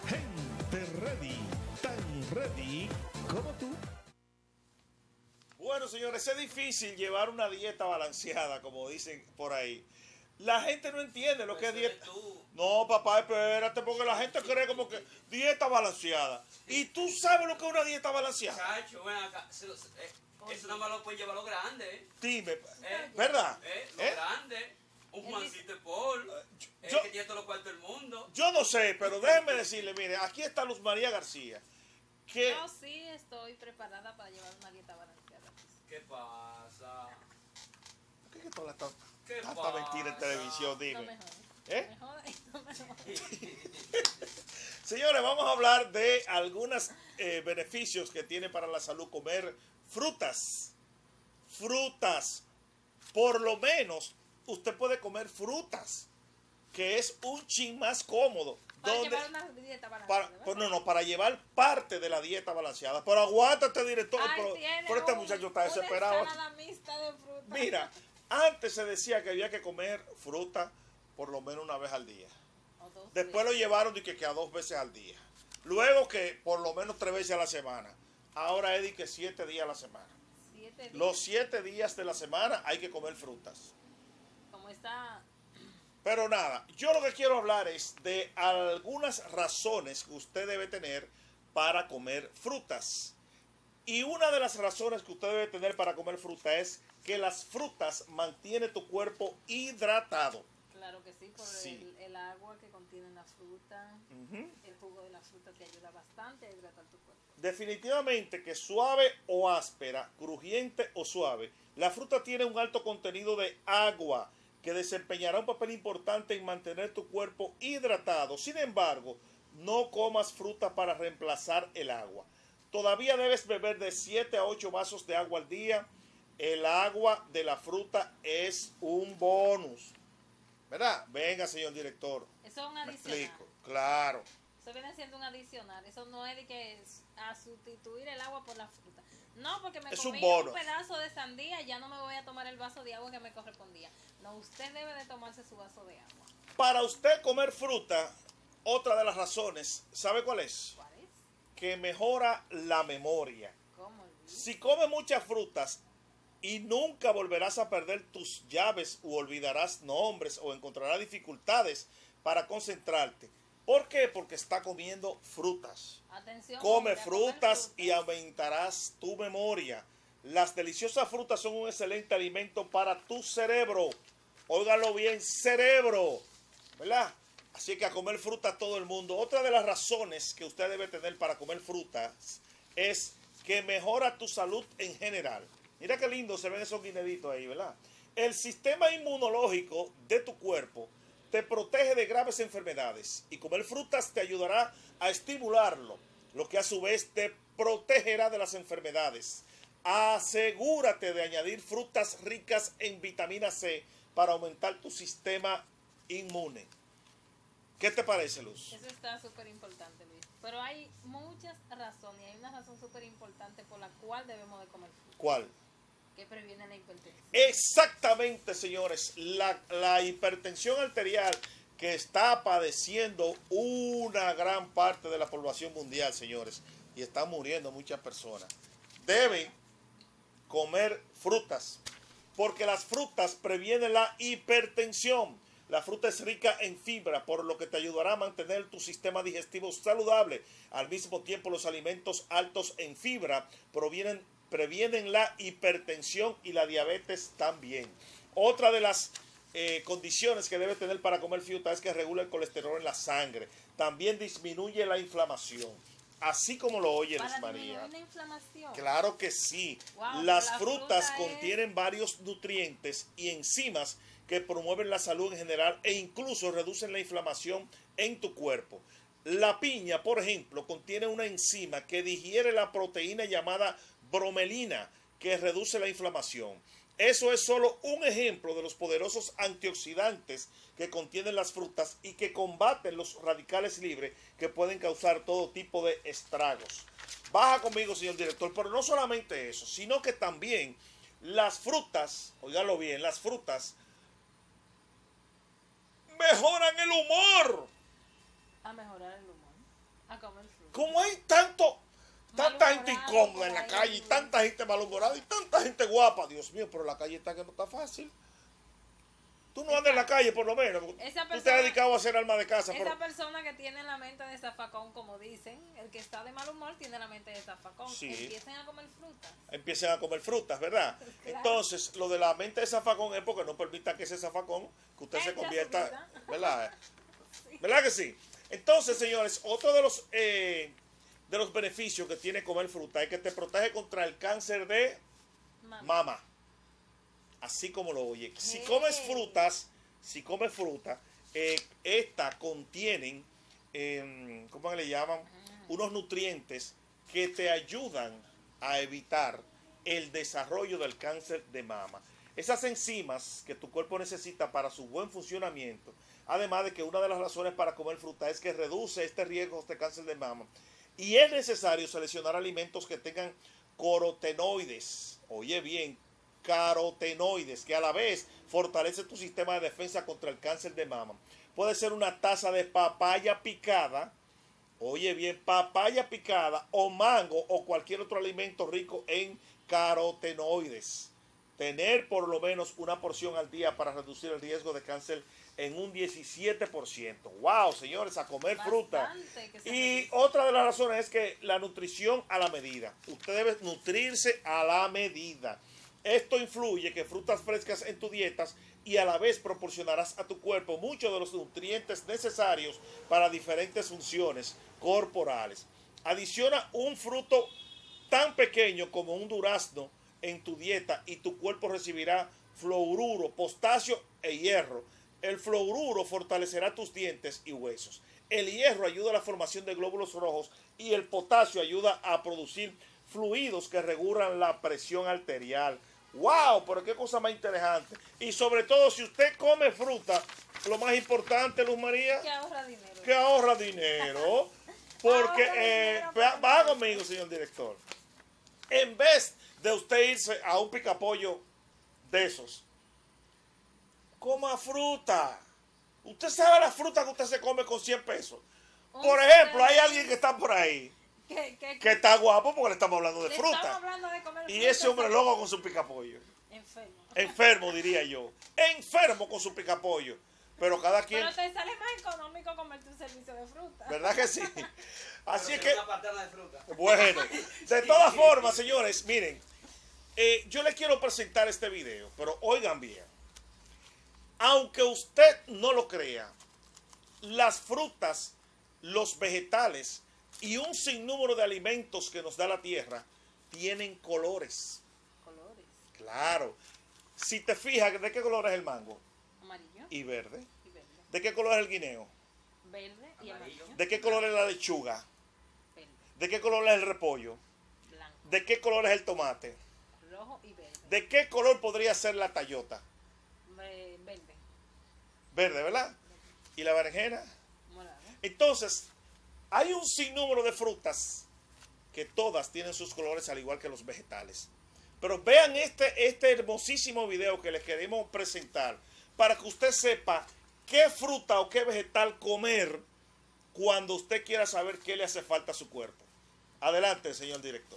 Gente ready, tan ready como tú. Bueno, señores, es difícil llevar una dieta balanceada, como dicen por ahí. La gente no entiende lo que es dieta. No, papá, espérate, porque la gente cree como que dieta balanceada. ¿Y tú sabes lo que es una dieta balanceada? Chacho, ven acá. Eso nada más lo puede llevar lo grande. Dime, ¿verdad? Lo grande. Un Juancito de Paul. Yo- Que tiene todos los cuartos del mundo. Yo no sé, pero déjenme decirle, mire, aquí está Luz María García. Que Yo sí estoy preparada para llevar una dieta balanceada. ¿Qué pasa? ¿Qué es toda esta ¿Qué tanta mentira en pasa? televisión? No Dime. me jodas. ¿Eh? Me jodas y no me jodas. Señores, vamos a hablar de algunos beneficios que tiene para la salud comer frutas. Frutas. Por lo menos, usted puede comer frutas, que es un chin más cómodo. Para donde- llevar una dieta balanceada. para llevar parte de la dieta balanceada. Pero aguántate, director. Ay, pero tiene este muchacho está desesperado. Una ensalada mixta de fruta. Mira, antes se decía que había que comer fruta por lo menos una vez al día. O dos Después lo veces. llevaron de que a 2 veces al día. Luego que por lo menos 3 veces a la semana. Ahora es de que 7 días a la semana. 7 días. Los 7 días de la semana hay que comer frutas. Como está. Pero nada, yo lo que quiero hablar es de algunas razones que usted debe tener para comer frutas. Y una de las razones que usted debe tener para comer fruta es que las frutas mantienen tu cuerpo hidratado. Claro que sí, por Sí. el agua que contiene la fruta. Ujú. El jugo de la fruta te ayuda bastante a hidratar tu cuerpo. Definitivamente que suave o áspera, crujiente o suave, la fruta tiene un alto contenido de agua que desempeñará un papel importante en mantener tu cuerpo hidratado. Sin embargo, no comas fruta para reemplazar el agua. Todavía debes beber de 7 a 8 vasos de agua al día. El agua de la fruta es un bonus. ¿Verdad? Venga, señor director. Eso es un Me adicional. explico. Claro. Eso viene siendo un adicional. Eso no es de que a sustituir el agua por la fruta. No, porque me Es comí un bono. un pedazo de sandía, ya no me voy a tomar el vaso de agua que me correspondía. No, usted debe de tomarse su vaso de agua. Para usted comer fruta, otra de las razones, ¿sabe cuál es? ¿Cuál es? Que mejora la memoria. ¿Cómo, Luis? Si comes muchas frutas y nunca volverás a perder tus llaves o olvidarás nombres o encontrarás dificultades para concentrarte. ¿Por qué? Porque está comiendo frutas. Atención. Come hombre, a comer frutas y frutas. aumentarás tu memoria. Las deliciosas frutas son un excelente alimento para tu cerebro. Óigalo bien, cerebro. ¿Verdad? Así que a comer fruta todo el mundo. Otra de las razones que usted debe tener para comer frutas es que mejora tu salud en general. Mira qué lindo se ven esos guineditos ahí, ¿verdad? El sistema inmunológico de tu cuerpo te protege de graves enfermedades y comer frutas te ayudará a estimularlo, lo que a su vez te protegerá de las enfermedades. Asegúrate de añadir frutas ricas en vitamina C para aumentar tu sistema inmune. ¿Qué te parece, Luz? Eso está súper importante, Luis. Pero hay muchas razones. Y hay una razón súper importante por la cual debemos de comer fruta. ¿Cuál? Que previene la hipertensión. Exactamente, señores. La hipertensión arterial que está padeciendo una gran parte de la población mundial, señores, y están muriendo muchas personas. Deben comer frutas, porque las frutas previenen la hipertensión. La fruta es rica en fibra, por lo que te ayudará a mantener tu sistema digestivo saludable. Al mismo tiempo, los alimentos altos en fibra previenen la hipertensión y la diabetes también. Otra de las condiciones que debe tener para comer fruta es que regula el colesterol en la sangre. También disminuye la inflamación. Así como lo oye, Luz Para María. disminuir la inflamación. Claro que sí. Wow, Las la frutas fruta es- contienen varios nutrientes y enzimas que promueven la salud en general e incluso reducen la inflamación en tu cuerpo. La piña, por ejemplo, contiene una enzima que digiere la proteína llamada bromelina, que reduce la inflamación. Eso es solo un ejemplo de los poderosos antioxidantes que contienen las frutas y que combaten los radicales libres que pueden causar todo tipo de estragos. Baja conmigo, señor director, pero no solamente eso, sino que también las frutas, óigalo bien, las frutas mejoran el humor. A mejorar el humor. comer fruta. Como hay tanta gente Malhumorado incómoda en por la ahí. calle, y tanta gente malhumorada y tanta gente guapa, Dios mío, pero la calle está que no está fácil. Tú no andas en la calle por lo menos. Esa Tú te has persona- dedicado a ser alma de casa. Esa Pero, persona que tiene la mente de zafacón, como dicen, el que está de mal humor tiene la mente de zafacón. Sí. Empiecen a comer frutas. empiecen a comer frutas, ¿verdad? Claro. Entonces, lo de la mente de zafacón es porque no permita que ese zafacón, que usted se Echa su convierta, vida. ¿verdad? ¿Verdad que sí? Entonces, señores, otro de los beneficios que tiene comer fruta es que te protege contra el cáncer de mama. Así como lo oye. Si comes fruta, esta contienen, ¿cómo le llaman? Unos nutrientes que te ayudan a evitar el desarrollo del cáncer de mama. Esas enzimas que tu cuerpo necesita para su buen funcionamiento, además de que una de las razones para comer fruta es que reduce este riesgo de cáncer de mama. Y es necesario seleccionar alimentos que tengan carotenoides. Oye bien, carotenoides, que a la vez fortalece tu sistema de defensa contra el cáncer de mama. Puede ser una taza de papaya picada, oye bien, papaya picada o mango o cualquier otro alimento rico en carotenoides. Tener por lo menos una porción al día para reducir el riesgo de cáncer en un 17%. ¡Wow, señores! A comer fruta. Bastante que se Y reduce. otra de las razones es que la nutrición a la medida. Usted debe nutrirse a la medida. Esto influye que frutas frescas en tu dieta y a la vez proporcionarás a tu cuerpo muchos de los nutrientes necesarios para diferentes funciones corporales. Adiciona un fruto tan pequeño como un durazno en tu dieta y tu cuerpo recibirá fluoruro, potasio e hierro. El fluoruro fortalecerá tus dientes y huesos. El hierro ayuda a la formación de glóbulos rojos y el potasio ayuda a producir fluidos que regulan la presión arterial. ¡Wow! Pero qué cosa más interesante. Y sobre todo, si usted come fruta, lo más importante, Luz María, Que ahorra dinero. que ahorra dinero. Porque, Ahorra dinero para va conmigo, señor director. En vez de usted irse a un picapollo de esos, coma fruta. Usted sabe la fruta que usted se come con 100 pesos. Por ejemplo, hay alguien que está por ahí que está guapo porque le estamos hablando de Le fruta. estamos hablando de comer Y fruta, ese hombre ¿sabes? loco con su picapollo. Enfermo. Enfermo, diría yo. Enfermo con su picapollo. Pero cada quien, Pero te sale más económico comerte un servicio de fruta. ¿verdad que sí? Así es Pero que, una patana de fruta. bueno, de todas formas, señores, miren, yo les quiero presentar este video, pero oigan bien. Aunque usted no lo crea, las frutas, los vegetales y un sinnúmero de alimentos que nos da la tierra tienen colores. Colores. Claro. Si te fijas, ¿de qué color es el mango? Amarillo Y verde. y verde. ¿De qué color es el guineo? Verde y amarillo. ¿De qué color es la lechuga? Verde. ¿De qué color es el repollo? Blanco. ¿De qué color es el tomate? Rojo y verde. ¿De qué color podría ser la tallota? Verde. Verde, ¿verdad? ¿Y la berenjena? Morado. Entonces, hay un sinnúmero de frutas que todas tienen sus colores al igual que los vegetales. Pero vean este hermosísimo video que les queremos presentar para que usted sepa qué fruta o qué vegetal comer cuando usted quiera saber qué le hace falta a su cuerpo. Adelante, señor director.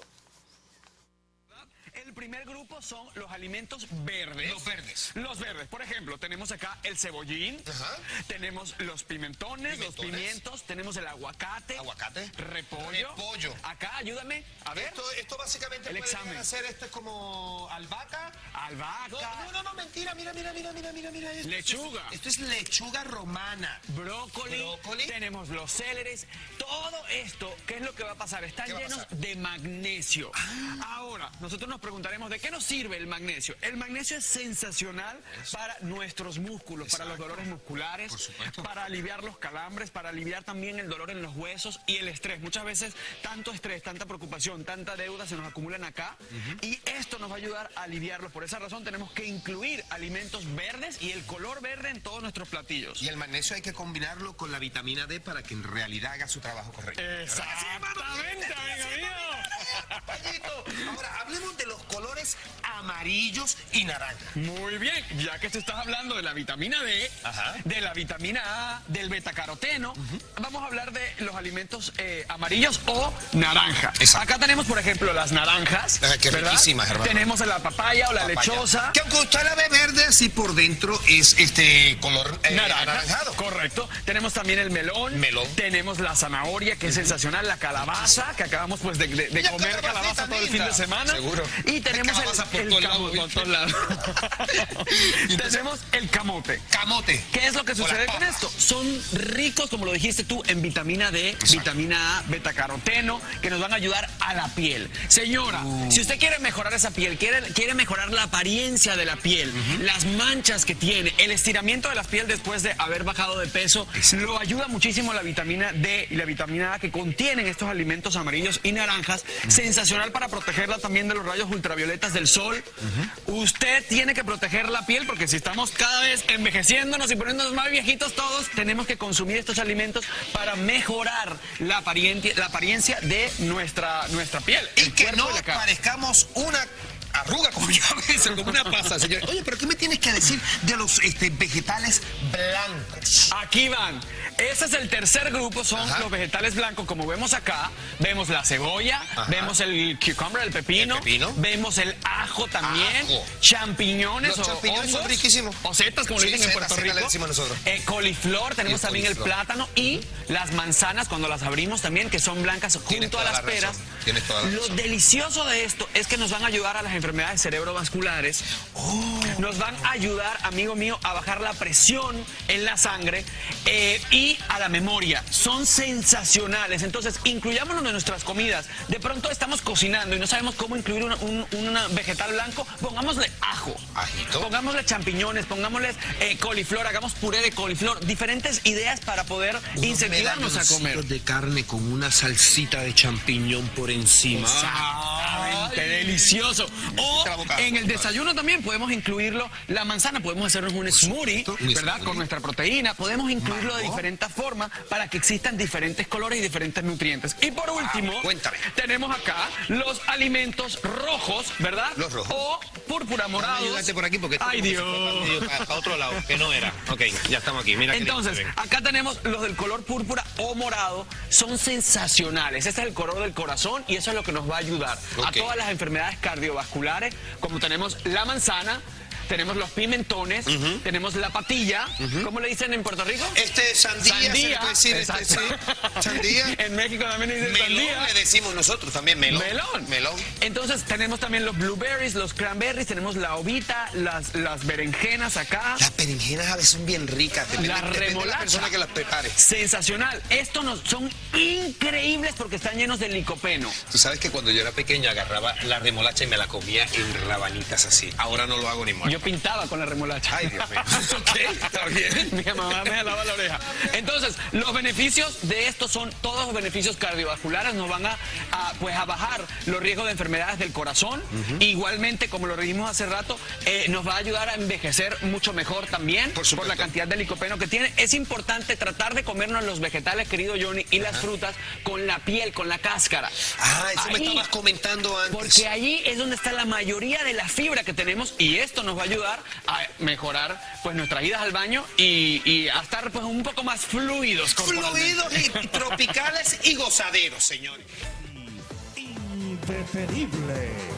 El primer grupo son los alimentos verdes. Los verdes. Los verdes. Por ejemplo, tenemos acá el cebollín, Ajá. tenemos los pimentones, los Pimentones. pimientos, tenemos el aguacate, Aguacate. repollo. Repollo. Acá, ayúdame, a ver. Esto básicamente El puede examen. llegar a ser, esto es como albahaca. Albahaca, No, mentira, mira. Esto, Lechuga. Esto es lechuga romana. brócoli, tenemos los céleres. Todo esto, ¿qué es lo que va a pasar? Están ¿Qué va a llenos pasar? de magnesio. Ahora, nosotros nos preguntaremos, ¿de qué nos sirve el magnesio? El magnesio es sensacional para nuestros músculos, para los Exacto. dolores musculares, Por supuesto. para aliviar los calambres, para aliviar también el dolor en los huesos y el estrés. Muchas veces tanto estrés, tanta preocupación, tanta deuda se nos acumulan acá y esto nos va a ayudar a aliviarlos. Por esa razón tenemos que incluir alimentos verdes y el color verde en todos nuestros platillos. Y el magnesio hay que combinarlo con la vitamina D para que en realidad haga su trabajo correcto. Exactamente, amigo mío. Payito. Ahora, hablemos de los colores amarillos y naranjas. Muy bien, ya que tú estás hablando de la vitamina D, Ajá. de la vitamina A, del betacaroteno, vamos a hablar de los alimentos amarillos o naranja. Exacto. Acá tenemos, por ejemplo, las naranjas. Qué ¿verdad? riquísimas, hermano. Tenemos la papaya o la Papaya. lechosa. Que aunque usted la ve verde, así por dentro es color anaranjado. Correcto. Tenemos también el melón. Melón. Tenemos la zanahoria, que es sensacional. La calabaza, que acabamos pues de La comer calabacita calabaza todo el fin linda. de semana. Seguro. Y tenemos Calabaza por el todos lados, camote. ¿viste? Por todos lados. Tenemos el camote. Camote. ¿Qué es lo que O sucede las con papas. esto? Son ricos, como lo dijiste tú, en vitamina D, vitamina A, betacaroteno, que nos van a ayudar a la piel. Señora, si usted quiere mejorar esa piel, quiere mejorar la apariencia de la piel, las manchas que tiene, el estiramiento de la piel después de haber bajado de peso, lo ayuda muchísimo la vitamina D y la vitamina A que contienen estos alimentos amarillos y naranjas. Sensacional para protegerla también de los rayos ultravioletas del sol. Usted tiene que proteger la piel porque si estamos cada vez envejeciéndonos y poniéndonos más viejitos todos, tenemos que consumir estos alimentos para mejorar la apariencia de nuestra piel. Y el que cuerpo no y la cara. parezcamos una arruga, como yo a veces, como una pasa, señor. Oye, pero ¿qué me tienes que decir de los vegetales blancos? Aquí van. Ese es el tercer grupo, son Ajá. los vegetales blancos, como vemos acá. Vemos la cebolla, Ajá. vemos el cucumber, el pepino, vemos el ajo también, Ajo. champiñones Los o champiñones son hongos, riquísimos. o setas, como le Sí, dicen en setas, Puerto sí, le Rico. decimos nosotros. Coliflor, tenemos Y también el coliflor. plátano y las manzanas cuando las abrimos también, que son blancas Tienes junto a toda las la razón, peras. tienes toda la Lo razón. delicioso de esto es que nos van a ayudar a las enfermedades cerebrovasculares. Nos van a ayudar, amigo mío, a bajar la presión en la sangre y a la memoria. Son sensacionales. Entonces, incluyámonos en nuestras comidas. De pronto estamos cocinando y no sabemos cómo incluir un vegetal blanco. Pongámosle ajo. Ajito. Pongámosle champiñones, pongámosle coliflor, hagamos puré de coliflor. Diferentes ideas para poder incentivarnos a comer. de carne con una salsita de champiñón por encima. Exactamente, delicioso. O La boca. en el desayuno también podemos incluirlo, la manzana, podemos hacernos un smoothie, Un ¿verdad? smoothie. Con nuestra proteína, podemos incluirlo de Mango. diferentes formas para que existan diferentes colores y diferentes nutrientes. Y por último, cuéntame. tenemos acá los alimentos rojos, ¿verdad? Los rojos. O púrpura morados. Ayúdate por aquí porque Ay, Dios. para otro lado, que no era. Ok, ya estamos aquí. Mira qué Entonces, lindo se ve. acá tenemos los del color púrpura o morado, son sensacionales. Este es el color del corazón y eso es lo que nos va a ayudar a Ok. todas las enfermedades cardiovasculares, como tenemos la manzana, tenemos los pimentones, tenemos la patilla, ¿cómo le dicen en Puerto Rico? Sandía, se le puede decir, exacto. sí. Sandía. En México también le dicen Melón sandía. le decimos nosotros también, melón. Melón. Entonces tenemos también los blueberries, los cranberries, tenemos la ovita, las berenjenas acá. Las berenjenas a veces son bien ricas, depende de la remolacha. persona que las prepare. Sensacional. Estos son increíbles porque están llenos de licopeno. Tú sabes que cuando yo era pequeño agarraba la remolacha y me la comía en rabanitas así. Ahora no lo hago ni más. Yo pintaba con la remolacha. Ay, Dios mío. Ok, está bien. Mi mamá me jalaba la oreja. Entonces, los beneficios de esto son todos los beneficios cardiovasculares. Nos van a bajar los riesgos de enfermedades del corazón. Igualmente, como lo dijimos hace rato, nos va a ayudar a envejecer mucho mejor también por la cantidad de licopeno que tiene. Es importante tratar de comernos los vegetales, querido Johnny, y las frutas con la piel, con la cáscara. Eso me estabas comentando antes. Porque allí es donde está la mayoría de la fibra que tenemos y esto nos va a ayudar a mejorar pues nuestras idas al baño y a estar pues un poco más fluidos. Fluidos y tropicales y gozaderos, señores. Indeferible.